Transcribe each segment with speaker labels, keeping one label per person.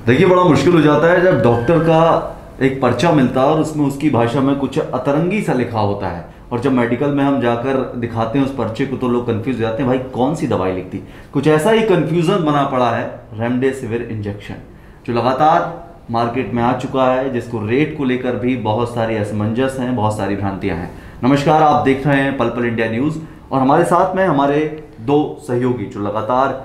Speaker 1: देखिए, बड़ा मुश्किल हो जाता है जब डॉक्टर का एक पर्चा मिलता है और उसमें उसकी भाषा में कुछ अतरंगी सा लिखा होता है, और जब मेडिकल में हम जाकर दिखाते हैं उस पर्चे को तो लोग कंफ्यूज हो जाते हैं, भाई कौन सी दवाई लिखती। कुछ ऐसा ही कंफ्यूजन बना पड़ा है रेमडेसिविर इंजेक्शन, जो लगातार मार्केट में आ चुका है, जिसको रेट को लेकर भी बहुत सारी असमंजस हैं, बहुत सारी भ्रांतियां हैं। नमस्कार, आप देख रहे हैं पल पल इंडिया न्यूज़ और हमारे साथ में हमारे दो सहयोगी जो लगातार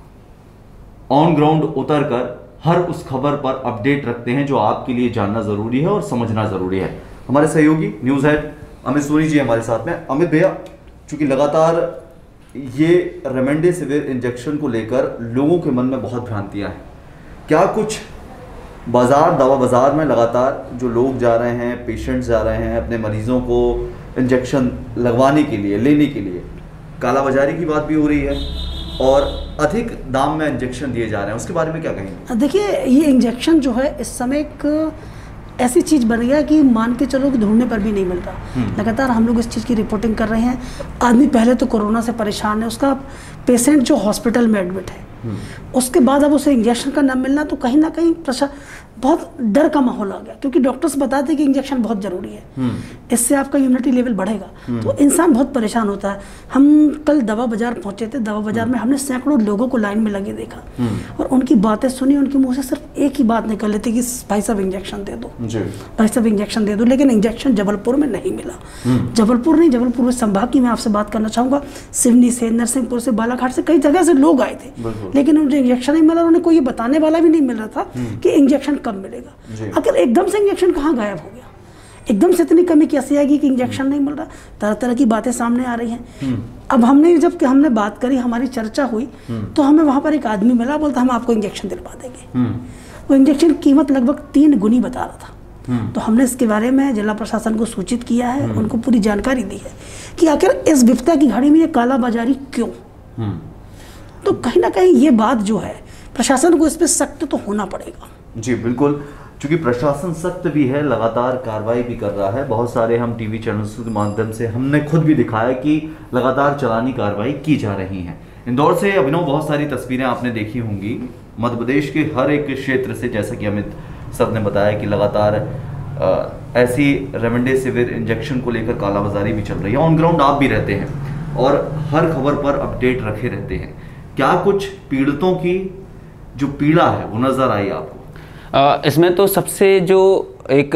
Speaker 1: ऑन ग्राउंड उतर कर हर उस खबर पर अपडेट रखते हैं जो आपके लिए जानना जरूरी है और समझना जरूरी है। हमारे सहयोगी न्यूज़ हेड अमित सोनी जी हमारे साथ में। अमित भैया, चूंकि लगातार ये रेमडेसिविर इंजेक्शन को लेकर लोगों के मन में बहुत भ्रांतियां हैं, क्या कुछ दवा बाजार में लगातार जो लोग जा रहे हैं, पेशेंट्स जा रहे हैं अपने मरीजों को इंजेक्शन लगवाने के लिए, लेने के लिए, कालाबाजारी की बात भी हो रही है और अधिक दाम में इंजेक्शन दिए जा रहे हैं, उसके बारे में क्या कहेंगे?
Speaker 2: देखिए, ये इंजेक्शन जो है इस समय एक ऐसी चीज़ बन गया कि मान के चलो कि ढूंढने पर भी नहीं मिल रहा। लगातार हम लोग इस चीज़ की रिपोर्टिंग कर रहे हैं। आदमी पहले तो कोरोना से परेशान है, उसका पेशेंट जो हॉस्पिटल में एडमिट है, उसके बाद अब उसे इंजेक्शन का न मिलना तो कहीं ना कहीं बहुत डर का माहौल आ गया, क्योंकि डॉक्टर्स बताते हैं कि इंजेक्शन बहुत ज़रूरी है, इससे आपका इम्यूनिटी लेवल बढ़ेगा। तो इंसान बहुत परेशान होता है। हम कल दवा बाजार पहुंचे थे, दवा बाजार में हमने सैकड़ों लोगों को लाइन में लगे देखा और उनकी बातें सुनी। उनके मुंह से सिर्फ एक ही बात निकल रही थी कि भाई साहब इंजेक्शन दे दो, भाई साहब इंजेक्शन दे दो। लेकिन इंजेक्शन जबलपुर में नहीं मिला। जबलपुर में संभाग की मैं आपसे बात करना चाहूँगा, सिवनी से, नरसिंहपुर से, बालाघाट से, कई जगह से लोग आए थे, लेकिन उन्हें इंजेक्शन नहीं मिला। उन्हें कोई ये बताने वाला भी नहीं मिल रहा था कि इंजेक्शन कब मिलेगा। अगर एकदम से इंजेक्शन कहाँ गायब हो गया, एकदम से इतनी कमी कैसे आएगी कि इंजेक्शन नहीं मिल रहा। तरह तरह की बातें सामने आ रही हैं। अब हमने बात करी, हमारी चर्चा हुई, तो हमें वहां पर एक आदमी मिला, बोलता हम आपको इंजेक्शन दिलवा देंगे। वो इंजेक्शन कीमत लगभग 3 गुनी बता रहा था। तो हमने इसके बारे में जिला प्रशासन को सूचित किया है, उनको पूरी जानकारी दी है कि आखिर इस विपदा की घड़ी में ये कालाबाजारी क्यों। तो कहीं ना कहीं ये बात जो है, प्रशासन को इस पर सख्त तो होना पड़ेगा।
Speaker 1: जी बिल्कुल, क्योंकि प्रशासन सख्त भी है, लगातार कार्रवाई भी कर रहा है। बहुत सारे हम टीवी चैनल्स के माध्यम से हमने खुद भी दिखाया कि लगातार चलानी कार्रवाई की जा रही है। इंदौर से अभिनव बहुत सारी तस्वीरें आपने देखी होंगी, मध्य प्रदेश के हर एक क्षेत्र से, जैसा कि अमित सर ने बताया कि लगातार ऐसी रेमडेसिविर इंजेक्शन को लेकर कालाबाजारी भी चल रही है। ऑन ग्राउंड आप भी रहते हैं और हर खबर पर अपडेट रखे रहते हैं। क्या कुछ पीड़ितों की जो पीड़ा है वो नजर आई आपको?
Speaker 3: इसमें तो सबसे जो एक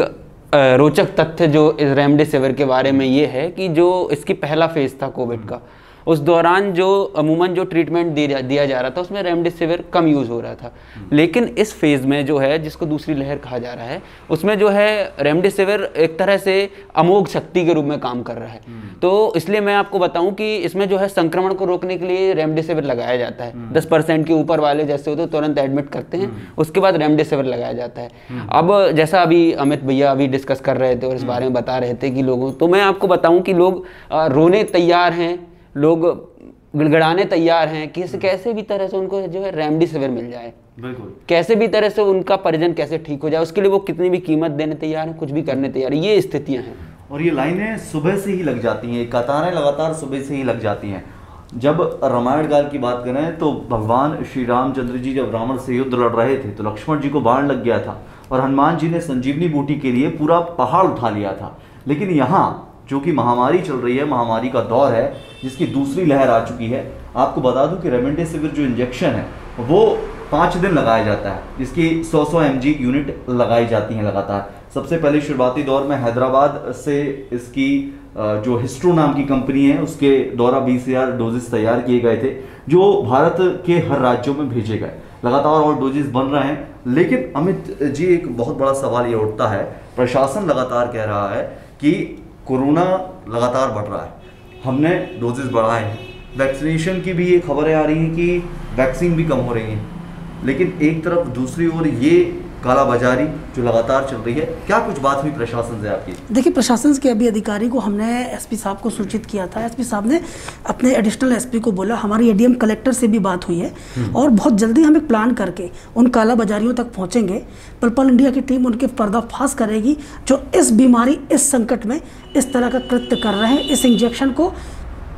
Speaker 3: रोचक तथ्य जो इस रेमडेसिविर के बारे में ये है कि जो इसकी पहला फेज था कोविड का, उस दौरान जो अमूमन जो ट्रीटमेंट दिया जा रहा था उसमें रेमडेसिविर कम यूज़ हो रहा था। लेकिन इस फेज़ में जो है, जिसको दूसरी लहर कहा जा रहा है, उसमें जो है रेमडेसिविर एक तरह से अमोघ शक्ति के रूप में काम कर रहा है। तो इसलिए मैं आपको बताऊं कि इसमें जो है संक्रमण को रोकने के लिए रेमडेसिविर लगाया जाता है। 10% के ऊपर वाले जैसे होते तुरंत एडमिट करते हैं, उसके बाद रेमडेसिविर लगाया जाता है। अब जैसा अभी अमित भैया अभी डिस्कस कर रहे थे और इस बारे में बता रहे थे कि लोगों, तो मैं आपको बताऊं कि लोग रोने तैयार हैं, लोग गिड़गिड़ाने तैयार हैं कि कैसे भी तरह से उनको जो है रेमडेसिविर मिल जाए, बिल्कुल कैसे भी तरह से उनका परिजन कैसे ठीक हो जाए, उसके लिए वो कितनी भी कीमत देने तैयार हैं, कुछ भी करने तैयार है। ये स्थितियां हैं
Speaker 1: और ये लाइनें सुबह से ही लग जाती हैं, कतारें लगातार सुबह से ही लग जाती हैं। जब रामायण काल की बात करें तो भगवान श्री रामचंद्र जी जब रावण से युद्ध लड़ रहे थे तो लक्ष्मण जी को बाण लग गया था और हनुमान जी ने संजीवनी बूटी के लिए पूरा पहाड़ उठा लिया था। लेकिन यहाँ जो कि महामारी चल रही है, महामारी का दौर है, जिसकी दूसरी लहर आ चुकी है। आपको बता दूं कि रेमडेसिविर जो इंजेक्शन है वो 5 दिन लगाया जाता है, जिसकी 100 mg यूनिट लगाई जाती हैं लगातार। सबसे पहले शुरुआती दौर में हैदराबाद से इसकी जो हिस्ट्रो नाम की कंपनी है उसके द्वारा 20,000 डोजेस तैयार किए गए थे, जो भारत के हर राज्यों में भेजे गए। लगातार और डोजेस बन रहे हैं। लेकिन अमित जी, एक बहुत बड़ा सवाल ये उठता है, प्रशासन लगातार कह रहा है कि कोरोना लगातार बढ़ रहा है, हमने डोजेस बढ़ाए हैं, वैक्सीनेशन की भी ये खबरें आ रही हैं कि वैक्सीन भी कम हो रही हैं, लेकिन एक तरफ दूसरी ओर ये कालाबाजारी जो लगातार चल रही है। क्या कुछ बात हुई प्रशासन से आपकी?
Speaker 2: देखिए, प्रशासन के अभी अधिकारी को हमने एसपी साहब को सूचित किया था। एसपी साहब ने अपने एडिशनल एसपी को बोला, हमारी एडीएम कलेक्टर से भी बात हुई है और बहुत जल्दी हम एक प्लान करके उन कालाबाजारियों तक पहुंचेंगे। पल पल इंडिया की टीम उनके पर्दाफाश करेगी जो इस बीमारी, इस संकट में इस तरह का कृत्य कर रहे हैं। इस इंजेक्शन को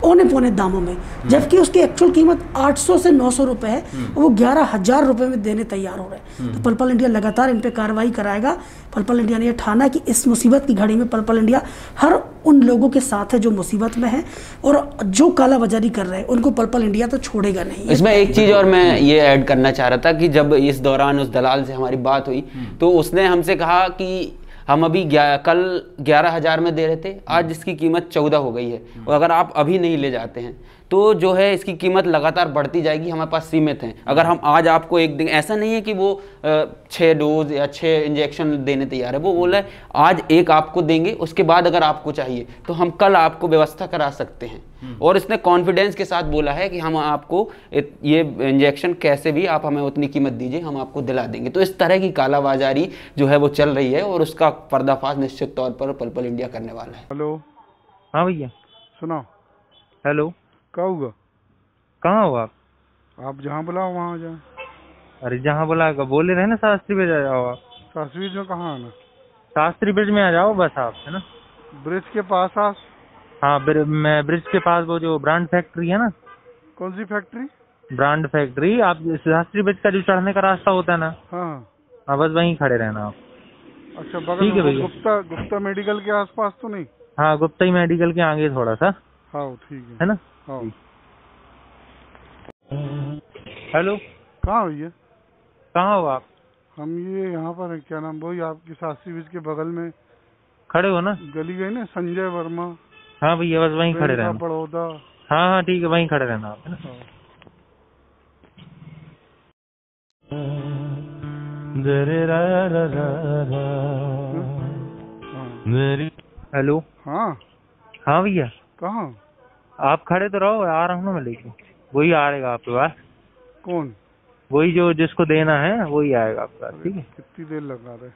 Speaker 2: औने पौने दामों में, जबकि उसकी एक्चुअल कीमत 800 से 900 रुपए है, और वो 11,000 रुपए में देने तैयार हो रहे हैं। तो पर्पल इंडिया लगातार इन पे कार्रवाई कराएगा। पर्पल इंडिया ने यह ठाना कि इस मुसीबत की घड़ी में पर्पल इंडिया हर उन लोगों के साथ है जो मुसीबत में है, और जो कालाबाजारी कर रहे हैं उनको पर्पल इंडिया तो छोड़ेगा नहीं।
Speaker 3: इसमें एक चीज और मैं ये ऐड करना चाह रहा था कि जब इस दौरान उस दलाल से हमारी बात हुई तो उसने हमसे कहा कि हम अभी कल 11,000 में दे रहे थे, आज इसकी कीमत 14 हो गई है, और अगर आप अभी नहीं ले जाते हैं तो जो है इसकी कीमत लगातार बढ़ती जाएगी, हमारे पास सीमित हैं। अगर हम आज आपको एक दिन, ऐसा नहीं है कि वो 6 डोज या 6 इंजेक्शन देने तैयार है, वो बोला है आज एक आपको देंगे, उसके बाद अगर आपको चाहिए तो हम कल आपको व्यवस्था करा सकते हैं। और इसने कॉन्फिडेंस के साथ बोला है कि हम आपको ये इंजेक्शन कैसे भी आप हमें उतनी कीमत दीजिए, हम आपको दिला देंगे। तो इस तरह की कालाबाजारी जो है वो चल रही है, और उसका पर्दाफाश निश्चित तौर पर पर्पल इंडिया करने वाला है।
Speaker 4: हेलो,
Speaker 5: हाँ भैया
Speaker 4: सुनाओ।
Speaker 5: हेलो,
Speaker 4: क्या हुआ?
Speaker 5: कहाँ हो आप?
Speaker 4: आप जहाँ बुलाओ वहाँ जाए।
Speaker 5: अरे जहाँ बुलाएगा बोले रहे ना, शास्त्री ब्रिज आ जाओ आप।
Speaker 4: शास्त्री में कहाँ आना?
Speaker 5: शास्त्री ब्रिज में आ जाओ बस आप, है ना।
Speaker 4: ब्रिज के पास आ।
Speaker 5: हाँ मैं ब्रिज के पास, वो जो ब्रांड फैक्ट्री है ना।
Speaker 4: कौन सी फैक्ट्री?
Speaker 5: ब्रांड फैक्ट्री, आप शास्त्री ब्रिज का जो चढ़ने का रास्ता होता है ना,
Speaker 4: हाँ
Speaker 5: हाँ बस वहीं खड़े रहना आप।
Speaker 4: अच्छा, बगल
Speaker 5: ठीक है
Speaker 4: में
Speaker 5: भैया।
Speaker 4: गुप्ता मेडिकल के आसपास तो नहीं?
Speaker 5: हाँ गुप्ता ही मेडिकल के आगे थोड़ा सा,
Speaker 4: हाँ ठीक
Speaker 5: है ना।
Speaker 4: हाँ।
Speaker 5: हेलो,
Speaker 4: कहाँ हो ये?
Speaker 5: कहाँ हो आप?
Speaker 4: हम ये यहाँ पर हैं, क्या नाम, वही आपकी शास्त्री ब्रिज के बगल में
Speaker 5: खड़े हो ना?
Speaker 4: गली गई ना, संजय वर्मा।
Speaker 5: हाँ भैया बस वहीं खड़े रहना।
Speaker 4: बड़ौदा।
Speaker 5: हाँ हाँ ठीक है, वहीं खड़े रहना आप, है ना। हेलो,
Speaker 4: हाँ
Speaker 5: हाँ भैया
Speaker 4: कहाँ?
Speaker 5: आप खड़े तो रहो, आ रहा हूँ ना मैं लेके। वही आएगा आपके पास,
Speaker 4: कौन?
Speaker 5: वही जो जिसको देना है वही आएगा आपके पास, ठीक है।
Speaker 4: कितनी देर लगा रहे?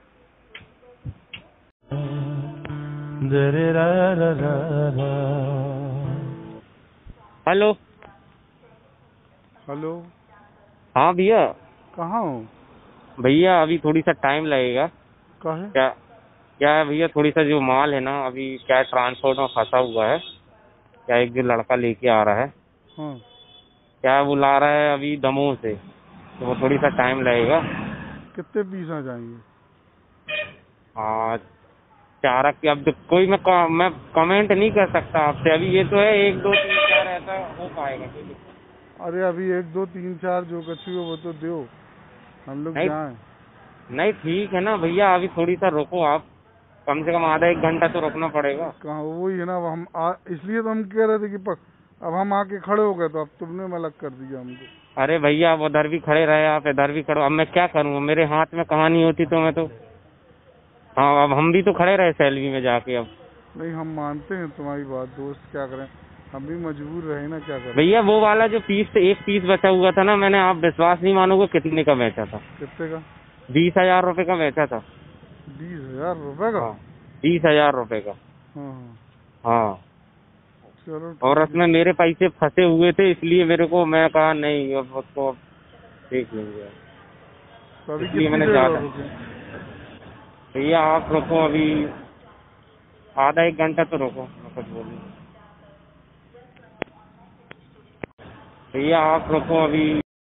Speaker 5: हेलो,
Speaker 4: हेलो,
Speaker 5: हाँ भैया।
Speaker 4: कहाँ हो?
Speaker 5: भैया अभी थोड़ी सा टाइम लगेगा।
Speaker 4: कहाँ है?
Speaker 5: क्या है भैया, थोड़ी सा जो माल है ना अभी क्या ट्रांसपोर्ट में फंसा हुआ है। क्या एक जो लड़का लेके आ रहा है,
Speaker 4: हाँ।
Speaker 5: क्या वो ला रहा है अभी दमोह से, तो वो थोड़ी सा टाइम लगेगा।
Speaker 4: कितने पीस आ जाएंगे?
Speaker 5: चारा की अब कोई मैं कमेंट नहीं कर सकता आपसे अभी, ये तो है 1 2 3 4 ऐसा हो पाएगा।
Speaker 4: अरे अभी 1 2 3 4 जो कछु हो वो तो दो, हम लोग जाएं।
Speaker 5: नहीं ठीक है ना भैया, अभी थोड़ी सा रुको आप, कम से कम आधा 1 घंटा तो रुकना पड़ेगा।
Speaker 4: कहाँ, वही है ना, हम इसलिए तो हम कह रहे थे कि अब हम आके खड़े हो गए तो अब तुमने अलग कर दिया हमको।
Speaker 5: अरे भैया आप उधर भी खड़े रहे, आप इधर भी खड़े, अब मैं क्या करूँ, मेरे हाथ में कहानी होती तो मैं तो, हाँ अब हम भी तो खड़े रहे सैलरी में जाके। अब
Speaker 4: नहीं, हम मानते हैं तुम्हारी बात दोस्त, क्या करें, हम भी मजबूर रहे ना, क्या करें।
Speaker 5: भैया वो वाला जो एक पीस बचा हुआ था ना, मैंने, आप विश्वास नहीं मानोगे कितने का बेचा था।
Speaker 4: कितने का?
Speaker 5: 20,000 रुपए का बेचा था।
Speaker 4: 20,000 रुपए का?
Speaker 5: 20,000 रुपए का। हाँ
Speaker 4: चलो।
Speaker 5: और उसमें मेरे पैसे फंसे हुए थे, इसलिए मेरे को, मैं कहा नहीं अब उसको देख लेंगे, इसलिए मैंने ज्यादा। भैया आप रुको अभी आधा 1 घंटा तो रुको, मैं कुछ बोलूँ। भैया आप रुको अभी।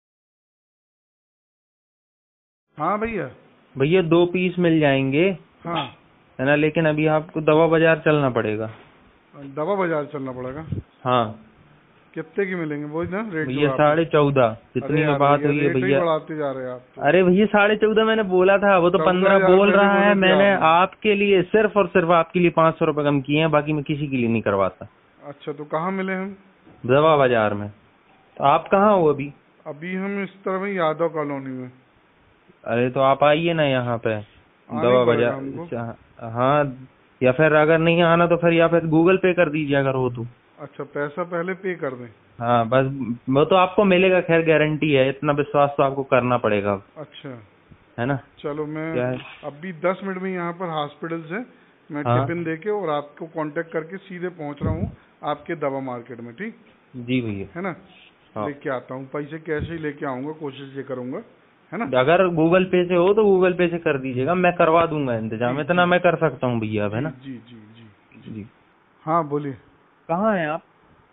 Speaker 4: हाँ भैया।
Speaker 5: भैया 2 पीस मिल जाएंगे,
Speaker 4: हाँ
Speaker 5: है ना, लेकिन अभी आपको दवा बाजार चलना पड़ेगा।
Speaker 4: दवा बाजार चलना पड़ेगा?
Speaker 5: हाँ।
Speaker 4: कितने की मिलेंगे वो ना रेट?
Speaker 5: भैया 14.5 जितनी में बात हुई है भैया।
Speaker 4: बढ़ाते जा रहे हैं आप तो।
Speaker 5: अरे भैया 14.5 मैंने बोला था, वो तो 15 बोल रहा है। मैंने आपके लिए सिर्फ और सिर्फ आपके लिए 500 रुपए कम किए हैं, बाकी मैं किसी के लिए नहीं करवाता।
Speaker 4: अच्छा, तो कहाँ मिले हम?
Speaker 5: दवा बाजार में। तो आप कहाँ हो अभी?
Speaker 4: अभी हम इस तरफ में यादव कॉलोनी में।
Speaker 5: अरे तो आप आइए ना यहाँ पे दवा बाजार। हाँ, या फिर अगर नहीं आना तो फिर, या फिर गूगल पे कर दीजिए अगर हो तो।
Speaker 4: अच्छा, पैसा पहले पे कर दें?
Speaker 5: हाँ बस, वो तो आपको मिलेगा, खैर गारंटी है, इतना विश्वास तो आपको करना पड़ेगा।
Speaker 4: अच्छा,
Speaker 5: है ना।
Speaker 4: चलो मैं अभी 10 मिनट में यहाँ पर हॉस्पिटल से मैं टिफिन देके और आपको कांटेक्ट करके सीधे पहुँच रहा हूँ आपके दवा मार्केट में। ठीक?
Speaker 5: जी भैया,
Speaker 4: है ना। लेके आता हूँ, पैसे कैसे ही लेके आऊंगा, कोशिश ये करूंगा, है ना।
Speaker 5: अगर गूगल पे से हो तो गूगल पे से कर दीजिएगा, मैं करवा दूंगा इंतजाम, इतना मैं कर सकता हूँ भैया, है ना।
Speaker 4: जी जी जी
Speaker 5: जी।
Speaker 4: हाँ बोलिए।
Speaker 5: कहाँ हैं आप?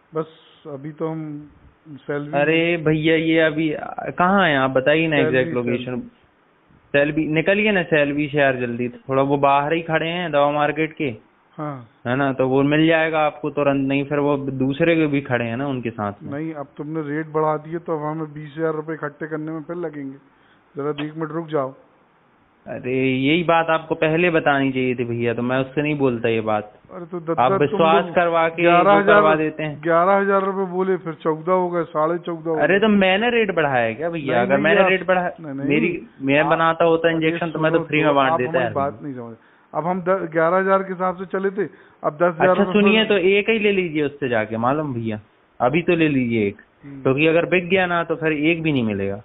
Speaker 4: बस अभी तो हम सैलरी।
Speaker 5: अरे भैया ये अभी कहाँ है आप बताइए ना एग्जैक्ट लोकेशन। सेल्बी निकलिए ना, सेल्बी शहर जल्दी, थोड़ा वो बाहर ही खड़े हैं दवा मार्केट के।
Speaker 4: हाँ
Speaker 5: है ना, तो वो मिल जाएगा आपको तुरंत, नहीं फिर वो दूसरे के भी खड़े हैं ना उनके साथ में।
Speaker 4: नहीं, अब तुमने रेट बढ़ा दिए तो अब हमें 20,000 रुपए इकट्ठे करने में फिर लगेंगे, जरा 1 मिनट रुक जाओ।
Speaker 5: अरे यही बात आपको पहले बतानी चाहिए थी भैया, तो मैं उससे नहीं बोलता ये बात।
Speaker 4: अरे तो
Speaker 5: आप विश्वास करवा के
Speaker 4: 11,000
Speaker 5: करवा देते हैं।
Speaker 4: 11,000 रुपए बोले, फिर 14 हो गए, 14.5
Speaker 5: अरे तो मैंने रेट बढ़ाया क्या भैया? अगर मैंने रेट बढ़ाया, मैं बनाता होता इंजेक्शन तो मैं तो फ्री में बांट देता है।
Speaker 4: बात नहीं समझ, अब हम 11,000 के हिसाब से चले थे, अब 10,000।
Speaker 5: अच्छा सुनिए, तो एक ही ले लीजिए उससे जाके, मालूम भैया अभी तो ले लीजिए एक, क्योंकि अगर बिक गया ना तो फिर एक भी नहीं मिलेगा।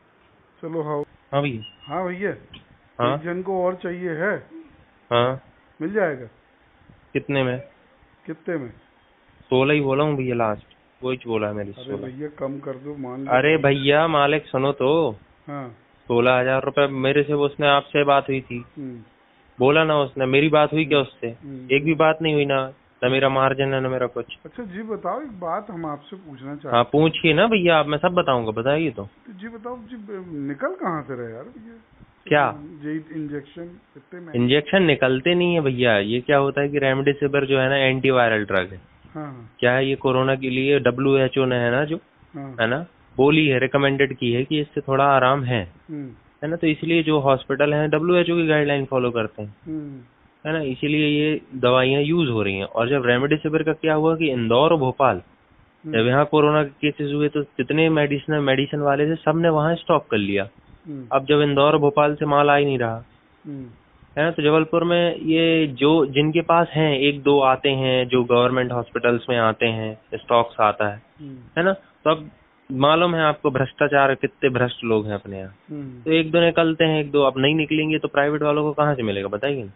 Speaker 4: चलो
Speaker 5: हाँ भैया।
Speaker 4: हाँ भैया,
Speaker 5: हाँ?
Speaker 4: एक जन को और चाहिए है।
Speaker 5: हाँ
Speaker 4: मिल जाएगा।
Speaker 5: कितने में?
Speaker 4: कितने में?
Speaker 5: 16 ही बोला हूँ भैया, लास्ट वही बोला है मेरी।
Speaker 4: अरे भैया कम कर दो, मान लो।
Speaker 5: अरे भैया मालिक सुनो तो।
Speaker 4: हाँ
Speaker 5: 16,000 रुपए मेरे से, उसने आपसे बात हुई थी, बोला ना उसने, मेरी बात हुई क्या उससे? एक भी बात नहीं हुई ना मेरा मार्जिन है ना मेरा कुछ।
Speaker 4: अच्छा जी बताओ, एक बात हम आपसे पूछना चाहते हैं।
Speaker 5: हाँ पूछिए ना भैया, आप मैं सब बताऊंगा, बताइए तो।
Speaker 4: जी बताओ जी, निकल कहाँ से रहे यार भैया?
Speaker 5: क्या
Speaker 4: इंजेक्शन इतने में?
Speaker 5: इंजेक्शन निकलते नहीं है भैया, ये क्या होता है कि रेमडेसिविर जो है ना एंटीवायरल ड्रग है।
Speaker 4: हाँ।
Speaker 5: क्या है ये कोरोना के लिए WHO ने है ना जो है ना बोली है, रिकमेंडेड की है कि इससे थोड़ा आराम है ना, तो इसलिए जो हॉस्पिटल हैं WHO की गाइडलाइन फॉलो करते हैं, है ना, इसीलिए ये दवाइयाँ यूज हो रही हैं। और जब रेमडेसिविर का क्या हुआ कि इंदौर और भोपाल जब यहाँ कोरोना के केसेस हुए तो जितने मेडिसिन वाले थे सब ने वहाँ स्टॉप कर लिया। अब जब इंदौर और भोपाल से माल आ ही नहीं रहा है ना, तो जबलपुर में ये जो जिनके पास हैं, 1-2 आते हैं जो गवर्नमेंट हॉस्पिटल्स में आते हैं, स्टॉक्स आता है ना, तो अब मालूम है आपको भ्रष्टाचार, कितने भ्रष्ट लोग हैं अपने यहाँ, तो 1-2 निकलते हैं, 1-2 अब नहीं निकलेंगे तो प्राइवेट वालों को कहाँ से मिलेगा बताइए।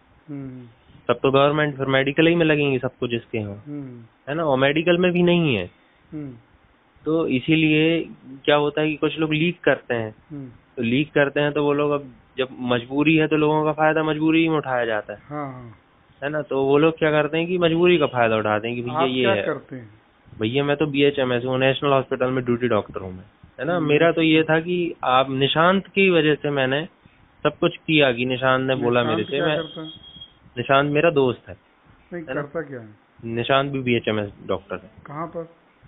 Speaker 5: तब तो गवर्नमेंट फिर मेडिकल ही में लगेंगे सबको जिसके हो, है ना, और मेडिकल में भी नहीं है। तो इसीलिए क्या होता है कि कुछ लोग लीक करते हैं, तो लीक करते हैं तो वो लोग, अब जब मजबूरी है तो लोगों का फायदा मजबूरी में उठाया जाता है।
Speaker 4: हाँ।
Speaker 5: है ना, तो वो लोग क्या करते हैं कि मजबूरी का फायदा उठाते हैं कि भैया ये
Speaker 4: क्या
Speaker 5: है।
Speaker 4: करते हैं?
Speaker 5: भैया मैं तो BHMS हूँ, नेशनल हॉस्पिटल में ड्यूटी डॉक्टर हूँ मैं, है ना। मेरा तो ये था कि आप निशांत की वजह से मैंने सब कुछ किया कि निशांत ने बोला मेरे से। मैं निशांत मेरा दोस्त है।
Speaker 4: नहीं करता क्या है?
Speaker 5: निशांत भी BHMS डॉक्टर है।
Speaker 4: कहाँ पर?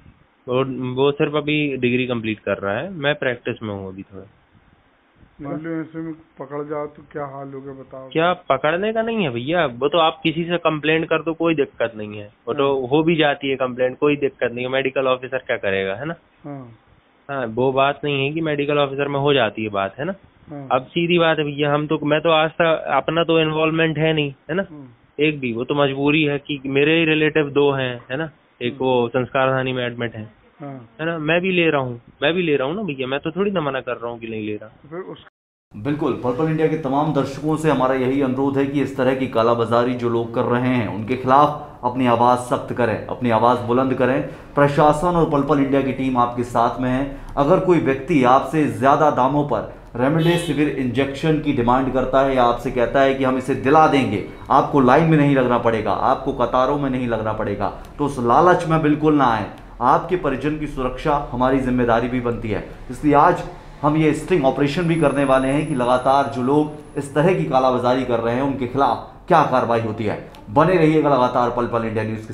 Speaker 5: वो सिर्फ अभी डिग्री कंप्लीट कर रहा है, मैं प्रैक्टिस में हूँ अभी थोड़ा।
Speaker 4: मान लो ऐसे में पकड़ जाओ तो क्या हाल होगा बताओ।
Speaker 5: क्या पकड़ने का नहीं है भैया, वो तो आप किसी से कंप्लेंट कर दो, कोई दिक्कत नहीं है, वो तो हो भी जाती है कंप्लेंट, कोई दिक्कत नहीं है। मेडिकल ऑफिसर क्या करेगा, है ना। हाँ वो बात नहीं है कि मेडिकल ऑफिसर में हो जाती है बात, है ना। अब सीधी बात है भैया, मैं तो आज तक अपना तो इन्वॉल्वमेंट है नहीं, है ना, एक भी। वो तो मजबूरी है कि मेरे ही रिलेटिव 2 हैं, है ना, एक वो संस्कारधानी में एडमिट है ना, मैं भी ले रहा हूँ ना भैया, मैं तो थोड़ी ना मना कर रहा हूँ कि नहीं ले रहा।
Speaker 1: बिल्कुल, पर्पल इंडिया के तमाम दर्शकों से हमारा यही अनुरोध है कि इस तरह की कालाबाजारी जो लोग कर रहे हैं उनके खिलाफ अपनी आवाज़ सख्त करें, अपनी आवाज़ बुलंद करें। प्रशासन और पर्पल इंडिया की टीम आपके साथ में है। अगर कोई व्यक्ति आपसे ज़्यादा दामों पर रेमडेसिविर इंजेक्शन की डिमांड करता है या आपसे कहता है कि हम इसे दिला देंगे, आपको लाइन में नहीं लगना पड़ेगा, आपको कतारों में नहीं लगना पड़ेगा, तो उस लालच में बिल्कुल ना आए। आपके परिजन की सुरक्षा हमारी जिम्मेदारी भी बनती है। इसलिए आज हम ये स्टिंग ऑपरेशन भी करने वाले हैं कि लगातार जो लोग इस तरह की कालाबाजारी कर रहे हैं उनके खिलाफ क्या कार्रवाई होती है। बने रहिएगा लगातार पर्पल इंडिया न्यूज़ के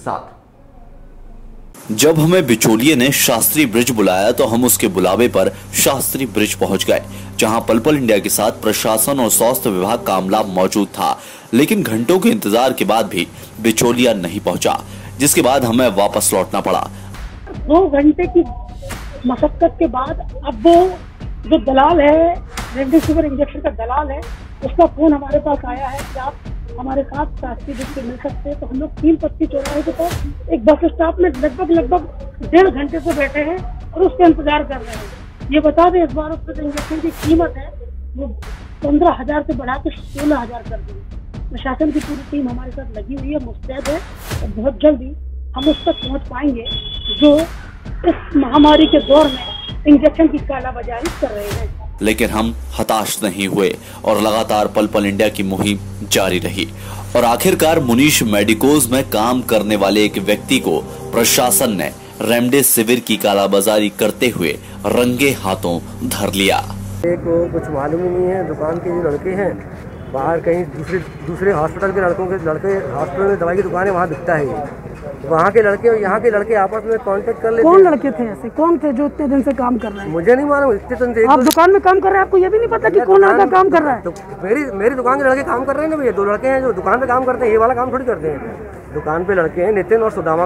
Speaker 1: साथ।
Speaker 6: जब हमें बिचौलिए ने शास्त्री ब्रिज बुलाया तो हम उसके बुलावे पर शास्त्री ब्रिज पहुंच गए, जहां पर्पल इंडिया के साथ प्रशासन और स्वास्थ्य विभाग का अमला मौजूद था। लेकिन घंटों के इंतजार के बाद भी बिचौलिया नहीं पहुंचा, जिसके बाद हमें वापस लौटना पड़ा।
Speaker 2: 2 घंटे की मशक्कत के बाद अब वो जो दलाल है, रेमडेसिविर इंजेक्शन का दलाल है, उसका फोन हमारे पास आया है कि आप हमारे साथ शास्त्री ब्रिज से मिल सकते हैं। तो हम लोग 3 पत्ती चौराहे के पास एक बस स्टॉप में लगभग 1.5 घंटे से बैठे हैं और उसका इंतजार कर रहे हैं। ये बता दें, इस बार उसके इंजेक्शन की कीमत है वो 15,000 से बढ़ा के 16,000 कर दी। प्रशासन की पूरी टीम हमारे साथ लगी हुई है, मुस्तैद है, और बहुत जल्दी हम उस तक पहुँच पाएंगे जो इस महामारी के दौर में इंजेक्शन की कालाबाजारी कर रहे हैं।
Speaker 6: लेकिन हम हताश नहीं हुए और लगातार पर्पल इंडिया की मुहिम जारी रही और आखिरकार मुनीश मेडिकोज में काम करने वाले एक व्यक्ति को प्रशासन ने रेमडेसिविर की कालाबाजारी करते हुए रंगे हाथों धर लिया।
Speaker 7: कुछ मालूम ही नहीं है। दुकान के जो लड़के हैं बाहर कहीं दूसरे हॉस्पिटल के लड़के हॉस्पिटल में दवाई की दुकान है, वहाँ बिकता है। वहाँ के लड़के और यहाँ के लड़के आपस में कांटेक्ट कर लेते हैं।
Speaker 2: कौन लड़के थे ऐसे? कौन थे जो इतने दिन से काम कर रहे हैं?
Speaker 7: मुझे नहीं मालूम। इतने दिन से
Speaker 2: आप दुकान में काम कर रहे हैं, आपको ये भी नहीं पता कि कौन लड़का काम कर रहा है?
Speaker 7: तो मेरी दुकान के लड़के काम कर रहे हैं ना भैया। 2 लड़के हैं जो दुकान पे काम करते हैं, ये वाला काम थोड़ी करते हैं। दुकान पे लड़के हैं नितिन और सुदामा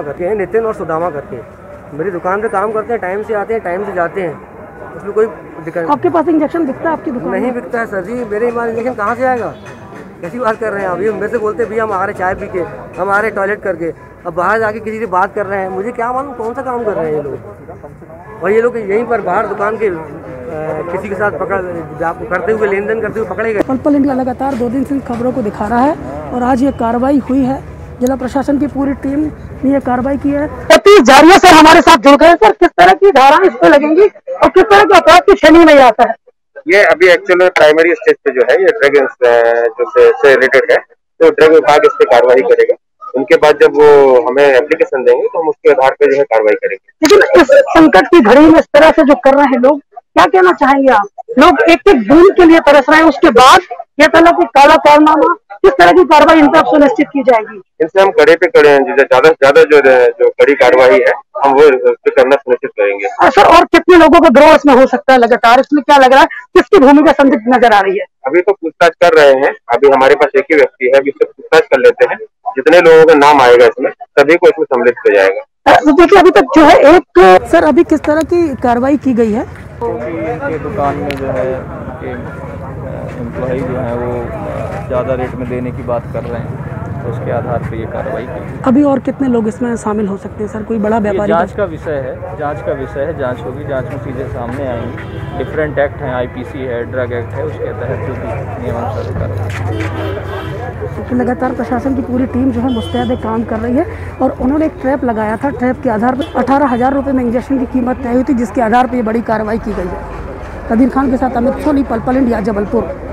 Speaker 7: करके मेरी दुकान पे काम करते हैं। टाइम से आते हैं, टाइम से जाते हैं, उसमें कोई दिक्कत।
Speaker 2: आपके पास इंजेक्शन बिकता है आपकी दुकान?
Speaker 7: नहीं बिकता है सर जी, मेरे पास इंजेक्शन कहाँ से आएगा? कैसी बात कर रहे हैं आप? ये मेरे से बोलते भैया हम आ रहे चाय पी के, हम आ रहे टॉयलेट करके, अब बाहर जाके किसी से बात कर रहे हैं। मुझे क्या मालूम कौन सा काम कर रहे हैं ये लोग। और ये लोग यहीं पर बाहर दुकान के किसी के साथ करते हुए लेन देन करते हुए पकड़े गए।
Speaker 2: पल इंडिया लगातार 2 दिन से खबरों को दिखा रहा है और आज ये कार्रवाई हुई है। जिला प्रशासन की पूरी टीम ने ये कार्रवाई की है। सतीश जारिया सर हमारे साथ जुड़ गए। सर किस तरह की धारा इस पे लगेंगी और किस तरह के अपराध की श्रेणी में आता है?
Speaker 5: ये अभी एक्चुअली प्राइमरी स्टेज पे जो है ये ड्रग जो से रिलेटेड है, तो ड्रग विभाग इस पे कार्रवाई करेगा। उनके बाद जब वो हमें एप्लीकेशन देंगे तो हम उसके आधार पे जो है कार्रवाई करेंगे।
Speaker 2: लेकिन इस संकट की घड़ी में इस तरह से जो कर रहे हैं लोग, क्या कहना चाहेंगे आप? लोग एक बूंद के लिए तरस रहे हैं, उसके बाद यह तरह की काला कारनामा, किस तरह की कार्रवाई इन पर सुनिश्चित की जाएगी?
Speaker 5: इनसे हम कड़े पे कड़े हैं, ज्यादा से ज्यादा जो कड़ी कार्रवाई है हम वो करना सुनिश्चित करेंगे।
Speaker 2: सर और कितने लोगों का गिरोह इसमें हो सकता है लगातार? इसमें क्या लग रहा है, किसकी भूमिका संदिग्ध नजर आ रही है?
Speaker 5: अभी तो पूछताछ कर रहे हैं। अभी हमारे पास एक ही व्यक्ति है, अभी इससे पूछताछ कर लेते हैं। जितने लोगों का नाम आएगा इसमें सभी को इसमें सम्मिलित किया जाएगा।
Speaker 2: देखिए अभी तक जो है एक सर अभी किस तरह की कार्रवाई की गई है?
Speaker 8: इनके दुकान में जो है कि एम्प्लॉई जो है वो ज़्यादा रेट में देने की बात कर रहे हैं, तो उसके आधार पर ये कार्रवाई की।
Speaker 2: अभी और कितने लोग इसमें शामिल हो सकते हैं सर? कोई बड़ा व्यापारी?
Speaker 8: जांच का विषय है, जांच होगी, जांच में चीज़ें सामने आएंगी। डिफरेंट एक्ट हैं, IPC है, ड्रग एक्ट है, उसके तहत जो भी नियमानुसार कार्रवाई।
Speaker 2: लगातार प्रशासन की पूरी टीम जो है मुस्तैद काम कर रही है और उन्होंने एक ट्रैप लगाया था। ट्रैप के आधार पर 18,000 रुपये में इंजेक्शन की कीमत तय हुई थी, जिसके आधार पर ये बड़ी कार्रवाई की गई है। कदीर खान के साथ अमित सोनी, पल इंडिया, जबलपुर।